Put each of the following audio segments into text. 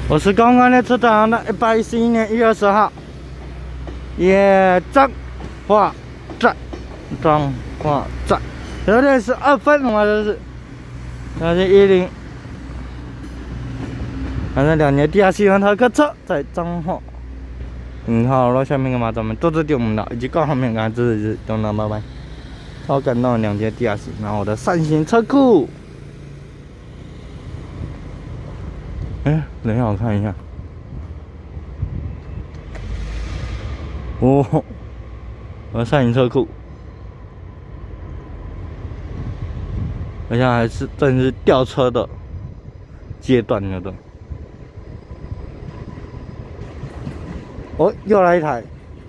我是公安的车长的111年1月10号，也彰化站，9点12分，我这是，那是10，反正2年地下新闻特客车在彰化。好了，下面干嘛？咱们多多点我们的，以及告后面干支持，等等，拜拜。超感动，2节地下室，然后我的3型车库。等一下，我看一下。哦，我的3型车库，好像还是正是吊车的阶段了的。哦，又来一台，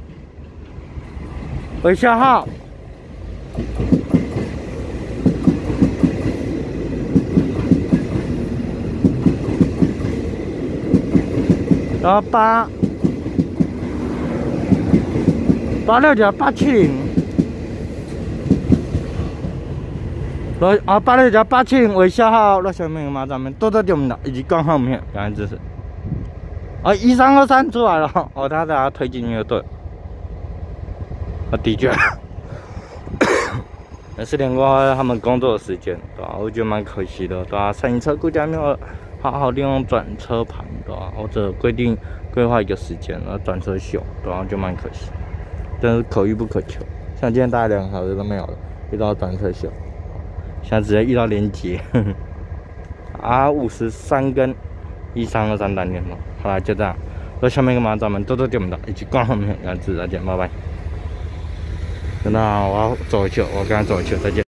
微笑号。然后86+870，86+870微笑号，那下面嘛，咱们多多点我们的，以及观看我们的，感谢支持。1323出来了，他等下推进乐队。的确，也是连过他们工作的时间，对吧？我觉得蛮可惜的，对吧？3型车库家没有好好利用转车盘，对吧？或者规划一个时间，然后转车秀，对吧？就蛮可惜，但是可遇不可求。像今天大概2个小时都没有了，遇到转车秀，现在直接遇到连结，R53跟1323单元了。好了，就这样。那下面干嘛？咱们多多点我们的，一起观看我们的，再见，拜拜。真的，我要走回去，我刚刚走回去，再见。